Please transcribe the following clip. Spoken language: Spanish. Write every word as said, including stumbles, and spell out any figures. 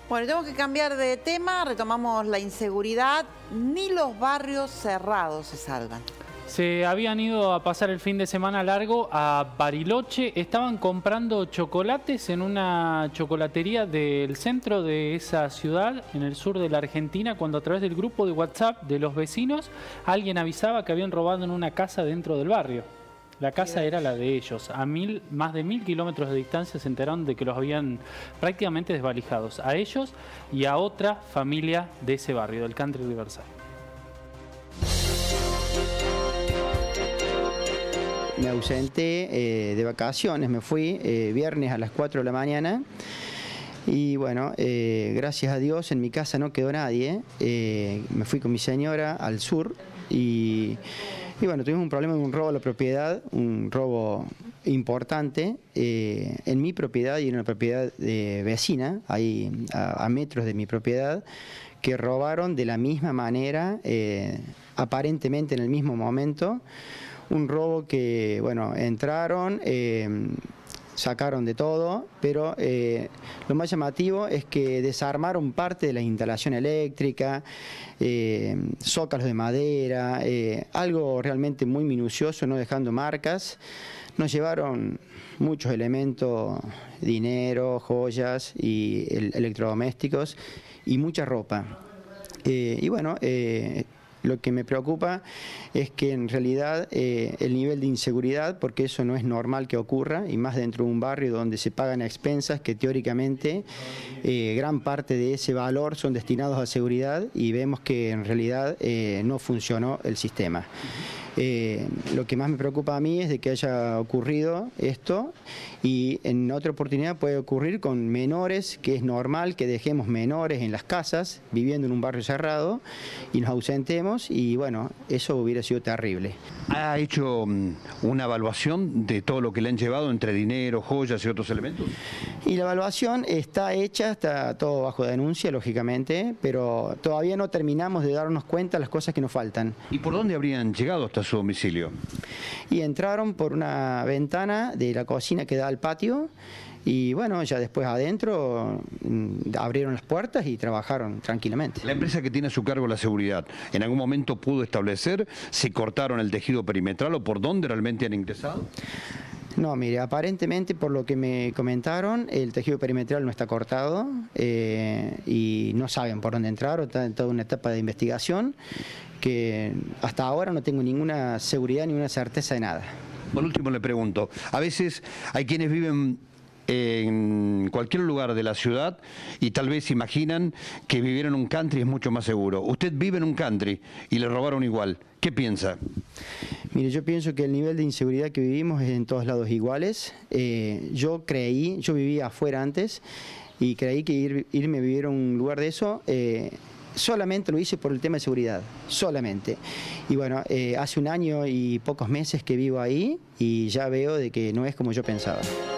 Bueno, tenemos que cambiar de tema, retomamos la inseguridad. Ni los barrios cerrados se salvan. Se habían ido a pasar el fin de semana largo a Bariloche. Estaban comprando chocolates en una chocolatería del centro de esa ciudad, en el sur de la Argentina, cuando a través del grupo de WhatsApp de los vecinos, alguien avisaba que habían robado en una casa dentro del barrio. La casa era la de ellos. A mil, más de mil kilómetros de distancia se enteraron de que los habían prácticamente desvalijados. A ellos y a otra familia de ese barrio, del Country Riverside. Me ausenté eh, de vacaciones, me fui eh, viernes a las cuatro de la mañana y bueno, eh, gracias a Dios en mi casa no quedó nadie. Eh, me fui con mi señora al sur y... Y bueno, tuvimos un problema de un robo a la propiedad, un robo importante eh, en mi propiedad y en una propiedad eh, vecina, ahí a, a metros de mi propiedad, que robaron de la misma manera, eh, aparentemente en el mismo momento. Un robo que, bueno, entraron, eh, sacaron de todo, pero eh, lo más llamativo es que desarmaron parte de la instalación eléctrica, eh, zócalos de madera, eh, algo realmente muy minucioso, no dejando marcas. Nos llevaron muchos elementos, dinero, joyas y el, electrodomésticos y mucha ropa. Eh, y bueno, eh, lo que me preocupa es que en realidad eh, el nivel de inseguridad, porque eso no es normal que ocurra, y más dentro de un barrio donde se pagan a expensas que teóricamente eh, gran parte de ese valor son destinados a seguridad y vemos que en realidad eh, no funcionó el sistema. Eh, lo que más me preocupa a mí es de que haya ocurrido esto y en otra oportunidad puede ocurrir con menores, que es normal que dejemos menores en las casas viviendo en un barrio cerrado y nos ausentemos y bueno, eso hubiera sido terrible. ¿Ha hecho una evaluación de todo lo que le han llevado entre dinero, joyas y otros elementos? Y la evaluación está hecha, está todo bajo denuncia, lógicamente, pero todavía no terminamos de darnos cuenta de las cosas que nos faltan. ¿Y por dónde habrían llegado hasta su domicilio? Y entraron por una ventana de la cocina que da al patio y bueno, ya después adentro mmm, abrieron las puertas y trabajaron tranquilamente. La empresa que tiene a su cargo la seguridad, ¿en algún momento pudo establecer si cortaron el tejido perimetral o por dónde realmente han ingresado? No, mire, aparentemente por lo que me comentaron, el tejido perimetral no está cortado eh, y no saben por dónde entrar, o está en toda una etapa de investigación que hasta ahora no tengo ninguna seguridad ni una certeza de nada. Por último le pregunto, a veces hay quienes viven en cualquier lugar de la ciudad y tal vez imaginan que vivir en un country es mucho más seguro. Usted vive en un country y le robaron igual. ¿Qué piensa? Mire, yo pienso que el nivel de inseguridad que vivimos es en todos lados iguales. Eh, yo creí, yo vivía afuera antes y creí que ir, irme a vivir a un lugar de eso... Eh, solamente lo hice por el tema de seguridad, solamente. Y bueno, eh, hace un año y pocos meses que vivo ahí y ya veo de que no es como yo pensaba.